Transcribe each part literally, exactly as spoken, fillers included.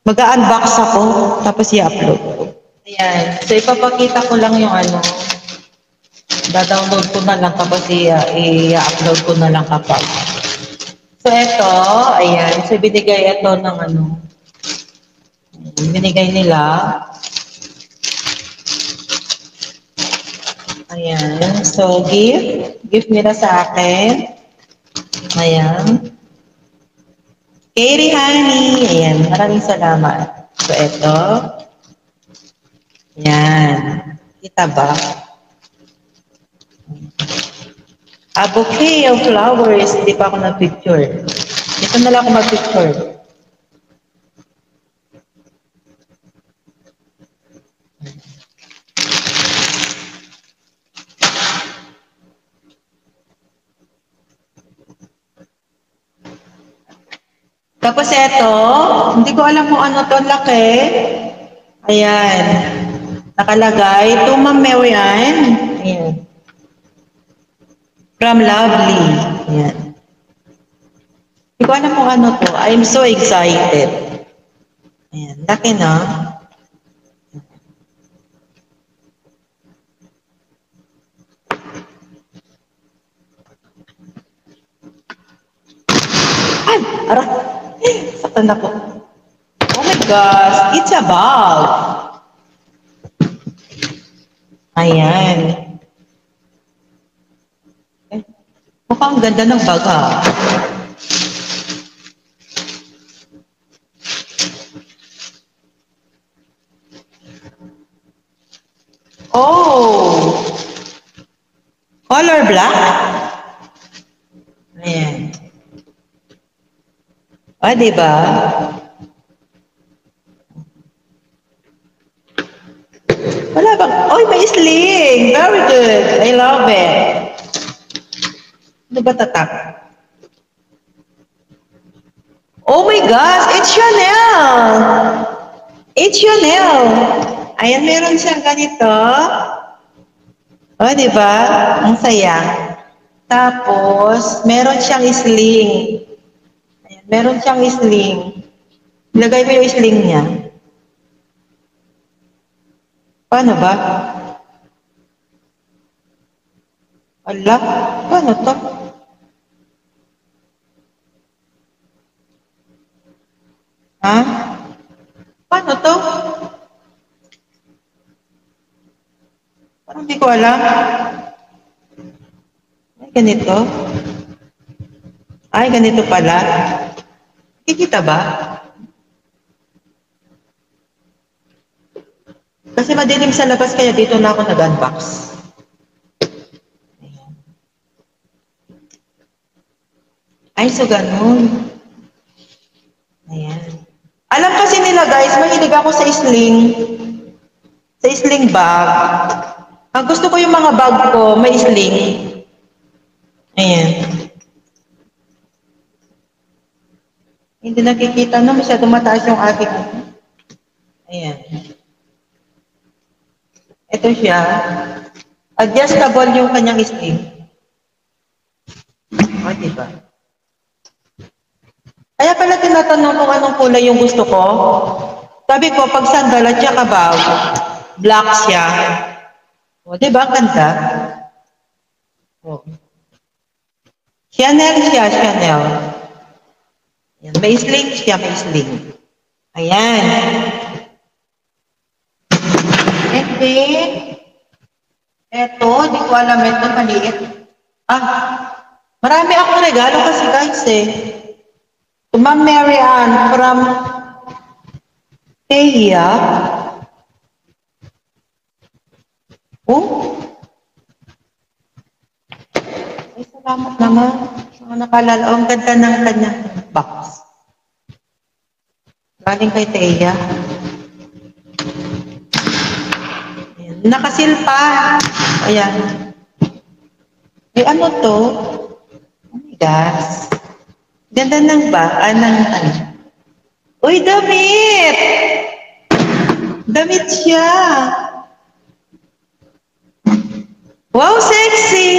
Mag-unbox ako, tapos i-upload ko. Ayan. So, ipapakita ko lang yung ano, da-download ko na lang tapos i-upload ko na lang kapag. So, ito, ayan. So, binigay ito ng ano, binigay nila. Ayan. So, gift. Gift nila sa akin. Ayan. Kay Honey. Ayan. Maraming salamat. So, ito. Ayan. Kita ba? A bouquet of flowers. Hindi pa ako nag-picture. Dito na lang ako mag-picture. Tapos ito, hindi ko alam kung ano to, laki. Ayan. Nakalagay, to Ma'am Mary Ann. Ayan. From Lovely. Ayan. Hindi ko alam kung ano to. I'm so excited. Ayan. Laki na. Ay! Ara! Satan ako. Oh my gosh! It's a bag! Ayan. Eh, mukhang ganda ng bag ha. Oh! Color black? Ayan. O, diba? Wala bang, oy, may sling! Very good! I love it! Ano ba tatak? Oh my gosh! It's Chanel! It's Chanel! Ayan, meron siyang ganito. O, diba? Ang saya. Tapos, meron siyang sling. Ayan, meron siyang sling. Ilagay mo yung sling niya. Paano ba? Ala, paano to? Ha? Paano to? Parang hindi ko alam. Ay, ganito. Ay, ganito pala. Kikita ba? Kasi madilim sa labas, kaya dito na ako nag-unbox. Ay, so ganun. Ayan. Alam kasi nila guys, mahilig ako sa sling. Sa sling bag. Ang gusto ko yung mga bag ko, may sling. Ayan. Hindi nakikita na, masyado mataas yung aking. Ayan. Ito siya. Adjustable yung kanyang sling. O, diba? Kaya pala tinatanong kung anong kulay yung gusto ko. Sabi ko, pag sandal at saka bag, black siya. O, diba? Ganda. O. Chanel siya, Chanel. Ayan. May sling siya, may sling. Ayan. And then, eto, di ko alam ito, maliit. Ah, marami akong regalo kasi guys eh. To Ma'am Mary Ann from Thea. Oh. Ay, salamat naman. Mga nakalala. Oh, ang ganda ng kanyang box. Galing kay Thea. Ayan. Nakasilpa. Ayan. Ay, ano to? Oh my gosh. Ganda ng ba? Ah, ng ano? Uy, damit! Damit siya. Wow, sexy!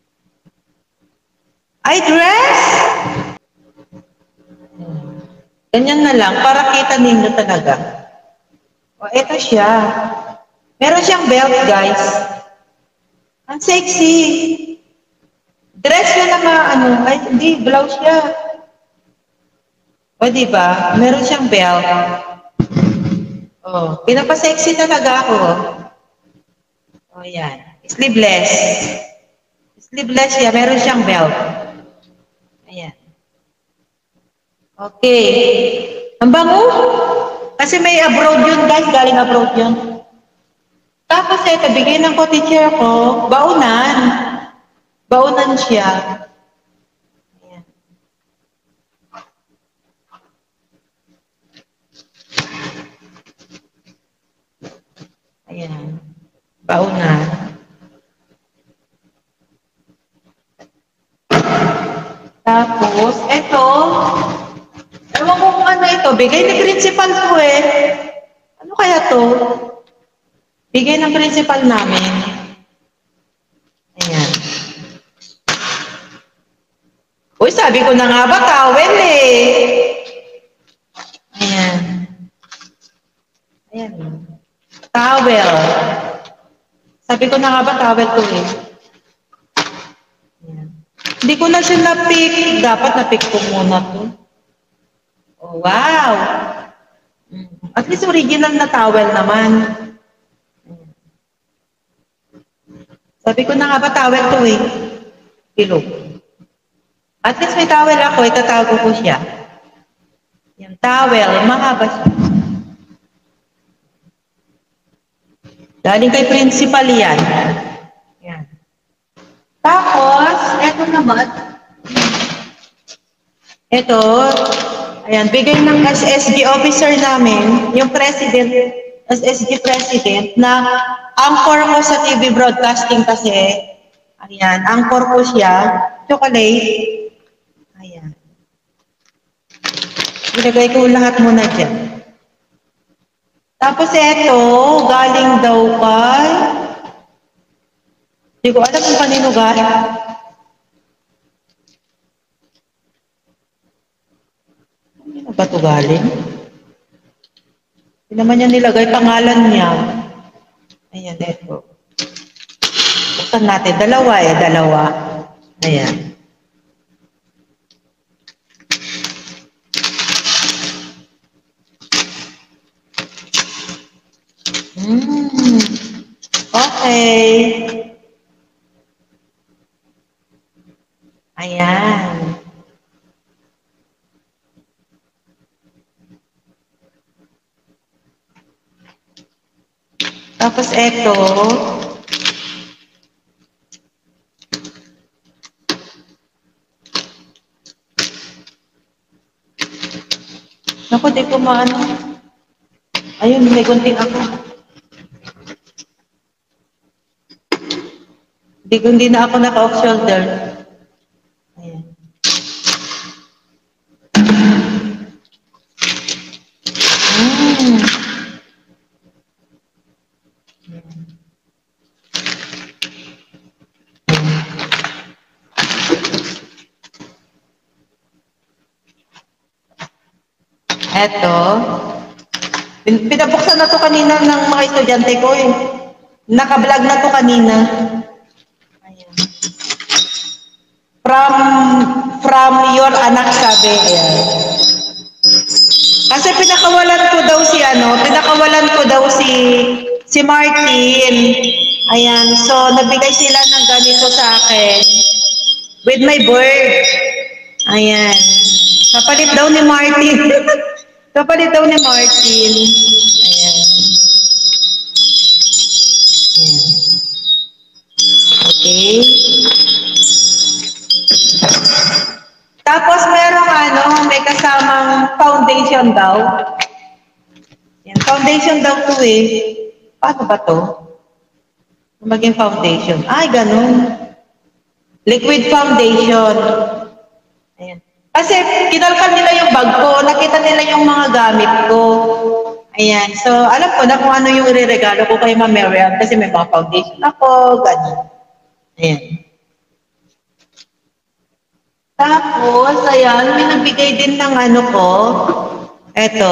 Ay, dress! Ganyan na lang, para kita ninyo talaga. O, eto siya. Meron siyang belt, guys. Ang sexy. Dress yun na ma, ano, ay, hindi, blouse siya. O, diba? Meron siyang belt. O, pinapasexy talaga ako. O, yan. Sleeveless. Sleeveless siya, meron siyang belt. Ayan. Okay. Ang bango. Kasi may abroad yun, guys. Galing abroad yun. Tapos, eto, bigay ng co-teacher ko, baunan. Baunan siya. Ayan. Ayan. Baunan. Tapos, eto, ewan ko kung ano ito, bigay ni principal ko eh. Ano kaya to? Bigay ng principal namin. Ayan. Uy, sabi ko na nga ba, towel eh. Ayan. Ayan. Towel. Sabi ko na nga ba, towel to eh. Ayan. Hindi ko na siya na-pick. Dapat na-pick ko muna to. Oh, wow. At least original na towel naman. Sabi ko na nga ba, towel to eh. Pilog. At least may towel ako, itatago ko siya. Yung towel, mahaba siya. Galing kay principal yan. Yan. Tapos, eto naman. Eto, ayan, bigay ng S S G officer namin, yung president, S S G president, na anchor ko sa T V broadcasting kasi, ayan, anchor ko siya, chocolate. Ayan. Ilagay ko lahat muna dyan. Tapos eto, galing daw kay, hindi ko alam kung kanino galing. Kanino ba ito galing? Hindi naman niya nilagay pangalan niya. Ayan, eto. Buksan natin. Dalawa eh, dalawa. Ayan. Hmm. Okay. Ayan. Tapos eto. Naku, di ko maano. Ayun, may gunting ako. Hindi ko hindi na ako naka-off shoulder. Ayan. Mm. Eto. Pinabuksan na to kanina ng mga estudyante ko eh. Naka-vlog na to kanina. Ayan. From, from your anak sabi. Ayan. Kasi pinakawalan ko daw si ano, pinakawalan ko daw si, si Martin. Ayan. So, nagbigay sila ng ganito sa akin. With my bird. Ayan. Kapalit daw ni Martin. Kapalit daw ni Martin. Ayan. Ayan. Okay. Tapos merong ano, may kasamang foundation daw. Yan, foundation daw to eh. Paano ba to? Maging foundation. Ay, ganun. Liquid foundation. Ayan. Kasi kinalkal nila yung bag ko, nakita nila yung mga gamit ko. Ayan. So, alam ko na kung ano yung ireregalo ko kay Ma'am Miriam kasi may mga foundation ako, ganyan. Ayan. Tapos, ayan, may nagbigay din ng ano ko, Eto,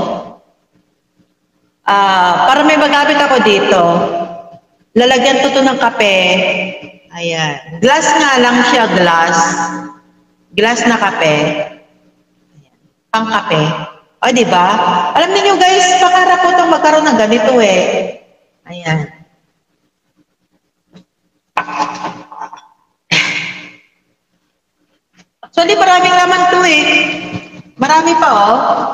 ah, para may magamit ako dito, lalagyan ko to ng kape. Ayan. Glass nga lang siya, glass. Glass na kape. Ayan. Pang kape. O, di ba? Alam niyo guys, pangarap ko itong magkaroon ng ganito eh. Ayan. Actually, maraming laman to eh. Marami pa oh.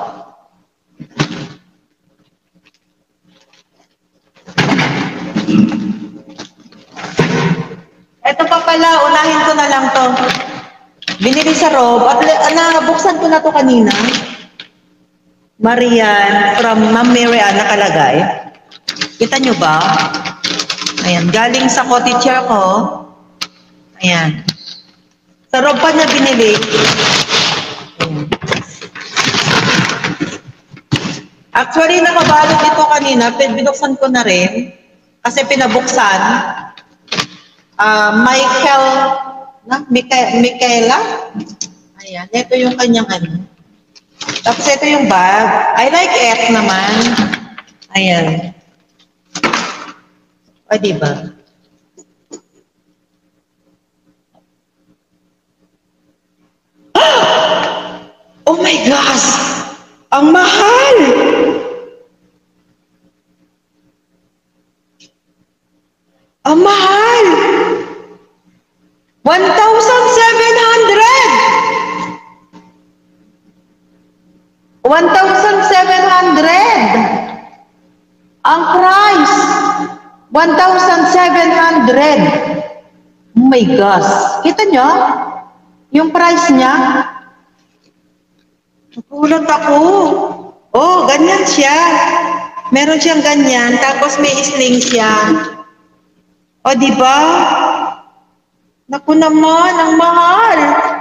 Ito pa pala, unahin ko na lang to. Binili sa Rob at nabuksan ko na to kanina. Marian, from Ma'am Marian nakalagay. Kita nyo ba? Ayan, galing sa cottager ko. Ayan. Sa Rob pa niya binili. Ayan. Actually, nakabalot ito kanina, binuksan ko na rin. Kasi pinabuksan. Uh, Michael, na? Mika, Michaela? Ayan, ito yung kanyang ano. Tapos ito yung bag. I like it naman. Ayan. O, diba? Oh my gosh! Ang mahal! Ang mahal! one thousand seven hundred! one thousand seven hundred! Ang price! one thousand seven hundred! Oh my gosh! Kita nyo? Yung price niya? Nakulat ako. Oh, ganyan siya. Meron siyang ganyan, tapos may sling siya. O, di ba? Naku naman, ang mahal.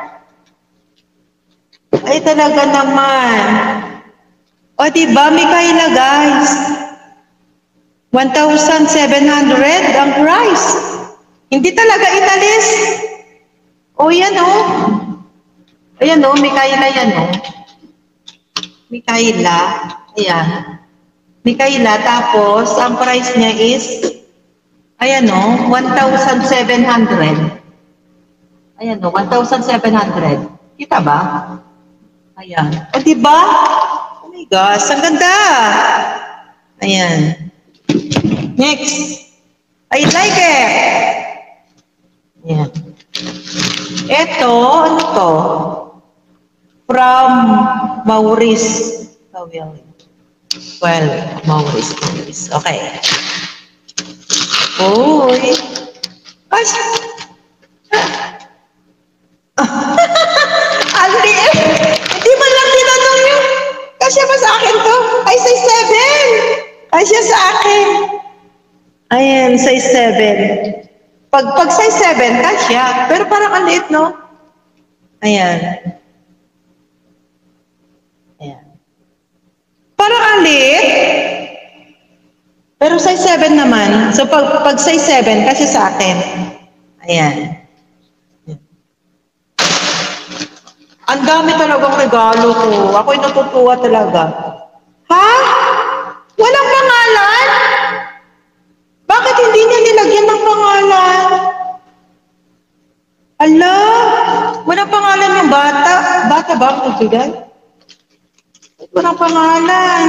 Ay, talaga naman. O, di ba? May kaila, guys. one thousand seven hundred ang price. Hindi talaga inalis. O, yan, o. Ayan, o. May kaila yan, o. May kaila. Ayan. May kaila. Tapos, ang price niya is ayan o, one thousand seven hundred. Ayan o, one thousand seven hundred. Kita ba? Ayan. O, diba? Oh my gosh, ang ganda. Ayan. Next. I like it. Ayan. Ito, ano to? From Maurice. Oh, well, well Maurice. Maurice. Okay. Uy! Ay! Ang liit! Hindi man lang tinanong yun. Kasya ba sa akin to? Ay, size seven! Kasya sa akin. Ayan, size seven. Pag, pag size seven, kasya. Pero parang ang liit, no? Ayan. Ayan. Parang ang liit. Pero size seven naman. So, pag, pag size seven, kasi sa akin. Ayan. Ang dami talagang regalo ko. Ako'y natutuwa talaga. Ha? Walang pangalan? Bakit hindi niya nilagyan ng pangalan? Ala, walang pangalan yung bata. Bata ba ang nagbigay? Walang pangalan.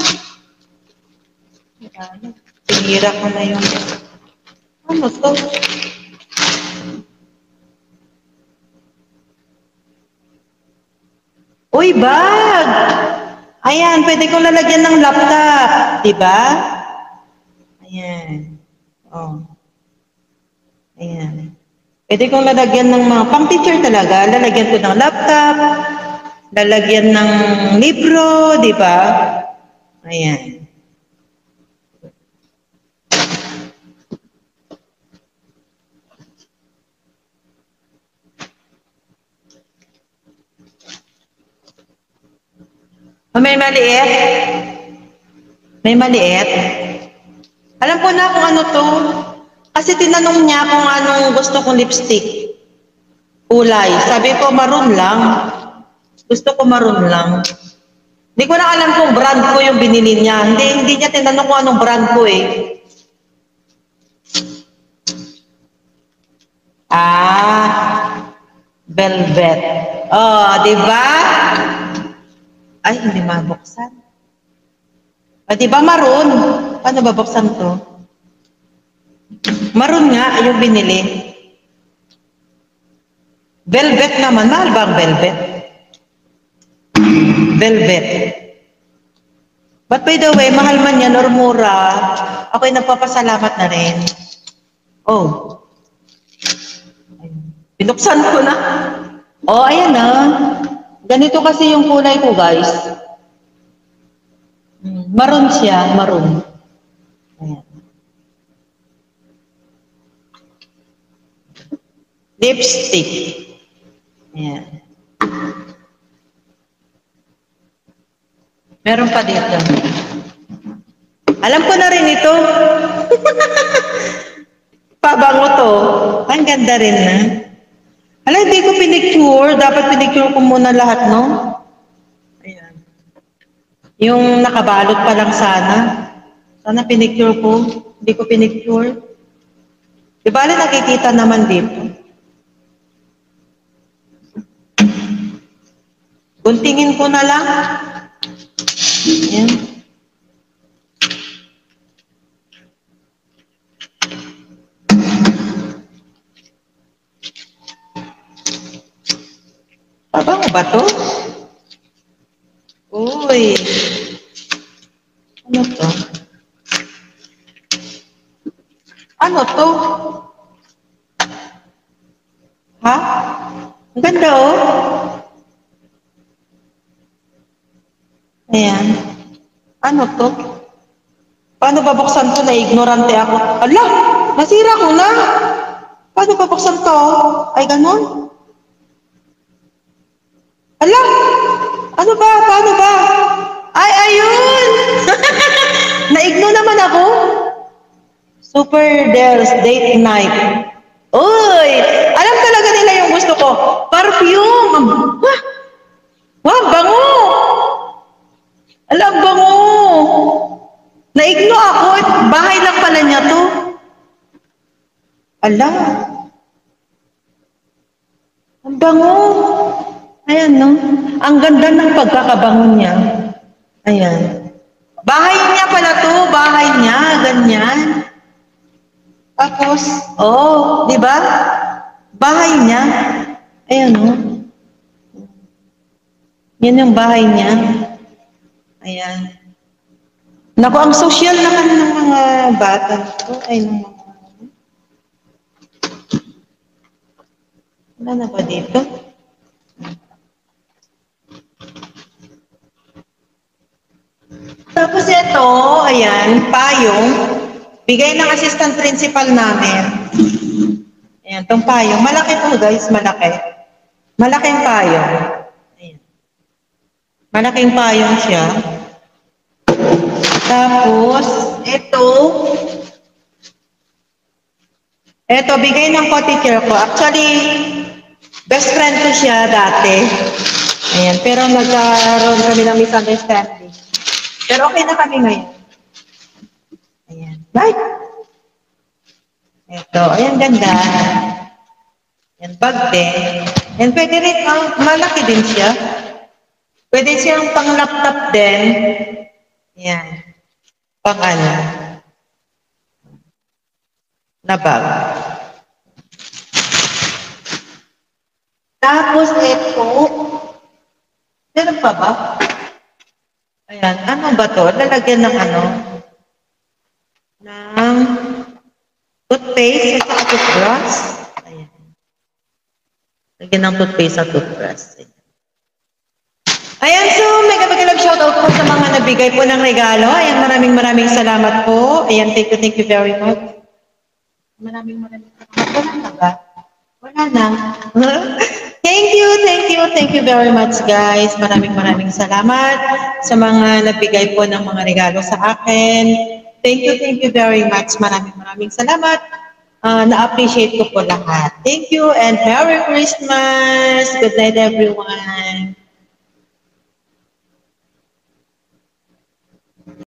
Sinira ko na yung ano to? Uy, bag! Ayan, pwede kong lalagyan ng laptop. Diba? Ayan. Oh. Ayan. Pwede kong lalagyan ng mga pang-teacher talaga. Lalagyan ko ng laptop. Lalagyan ng libro. Diba? Ayan. May maliit? May maliit? Alam ko na kung ano to. Kasi tinanong niya kung anong gusto kong lipstick. Kulay. Sabi ko, maroon lang. Gusto ko maroon lang. Hindi ko na alam kung brand ko yung binili niya. Hindi, hindi niya tinanong kung anong brand ko eh. Ah, velvet. Oh, di ba? Ay, hindi mabuksan. Ah, di ba maroon? Paano babuksan to? Maroon nga yung binili. Velvet naman. Mahal ba ang velvet? Velvet. But by the way, mahal man yan or mura, ako'y nagpapasalamat na rin. Oh. Binuksan ko na. Oh, ayan na. Ganito kasi yung kulay ko, guys. Maroon siya, maroon. Ayan. Lipstick. Ayan. Meron pa dito. Alam ko na rin ito. Pabango to. Ang ganda rin na. Alam, hindi ko pinicture. Dapat pinicture ko muna lahat, no? Ayan. Yung nakabalot pa lang sana. Sana pinicture ko. Hindi ko pinicture. Di ba, nakikita naman dito. Guntingin ko na lang. Ayan. Pabango ba to? Uy. Ano to? Ano to? Ha? Ang ganda oh. Ayan. Ano to? Paano babuksan to? Na-ignorante ako. Ala! Nasira ko na! Paano babuksan to? Ay, ganun? Ala! Ano ba? Paano ba? Ay, ayun! Na-igno naman ako. Super Dells Date Night. Uy! Alam talaga nila yung gusto ko. Perfume! Wah! Wah, bango! Alam, bango! Naigno ako. Bahay lang pala niya to. Ala. Ang bango. Ayan, no? Ang ganda ng pagkakabango niya. Ayan. Bahay niya pala to. Bahay niya. Ganyan. Tapos, oh, di ba? Bahay niya. Ayan, no? Yan yung bahay niya. Ayan. Naku, ang social naman ng mga bata ko ay ng mga... Wala na ba dito? Tapos ito, ayan, payong. Bigay ng assistant principal namin. Ayan, itong payong. Malaki po guys, malaki. Malaking payong. Ayan. Malaking payong siya. Tapos, ito, ito, bigay ng co-teacher ko. Actually, best friend ko siya dati. Ayan, pero nagkaroon kami ng misunderstanding. Pero okay na kami ngayon. Ayan, bye! Ito, ayan, ganda. Ayan, bag din. Ayan, pwede rin, oh, malaki din siya. Pwede siyang pang-laptop din. Ayan. Pang ano? Na bag. Tapos ito, meron pa ba? Ayan, ano ba to? Lalagyan ng ano? Ng toothpaste at saka toothbrush. Ayan. Lagyan ng toothpaste at toothbrush. Ayan, so mega mega shoutout po sa mga nabigay po ng regalo. Ayan, maraming maraming salamat po. Ayan, thank you, thank you very much. Maraming maraming salamat. Wala na ba? Wala na. Thank you, thank you, thank you very much guys. Maraming maraming salamat sa mga nagbigay po ng mga regalo sa akin. Thank you, thank you very much. Maraming maraming salamat. Uh, na-appreciate ko po lahat. Thank you and Merry Christmas. Good night everyone.